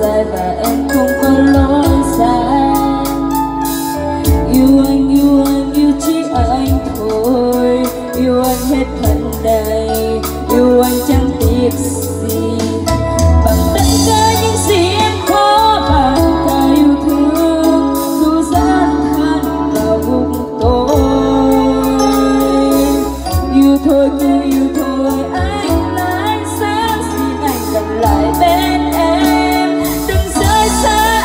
dài và em không có lối ra. Yêu anh yêu chỉ anh thôi, yêu anh hết phận đầy, yêu anh chẳng tiếc gì bằng tất cả những gì em có, bằng cả yêu thương dù gian nan vào vùng tôi. Yêu thôi cứ yêu thôi, anh là ánh sáng, xin anh gần lại bên em, đừng rời xa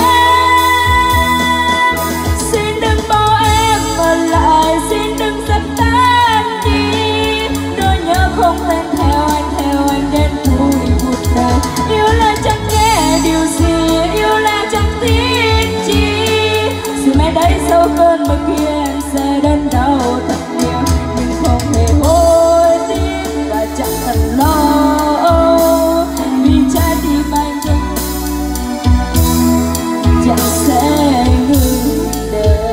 em. Xin đừng bỏ em ở lại, xin đừng dập tan đi nỗi nhớ không tên theo anh đến cuối cuộc đời. Yêu là chẳng nghe điều gì, yêu là chẳng tiếc chi, dù mai đây sau cơn mưa kia em sẽ đớn đau thật nhiều, nhưng không hề hối tiếc và chẳng cần lo, vì trái tim anh chẳng sẽ ngừng đời.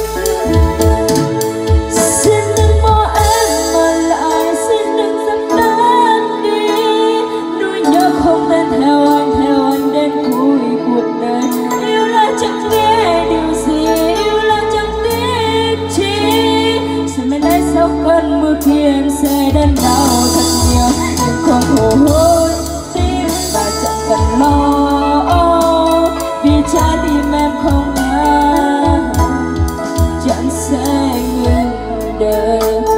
Xin đừng bỏ em ở lại, xin đừng dập tan đi nỗi nhớ không tên theo anh đến cuối cuộc đời. Yêu là chẳng nghe điều gì, yêu là chẳng tiếc chi, rồi mai đây sau cơn mưa kia em sẽ đớn đau thật nhiều, nhưng không hối tiếc và chẳng cần lo, vì trái tim em không ai chẳng sẽ ngừng đời.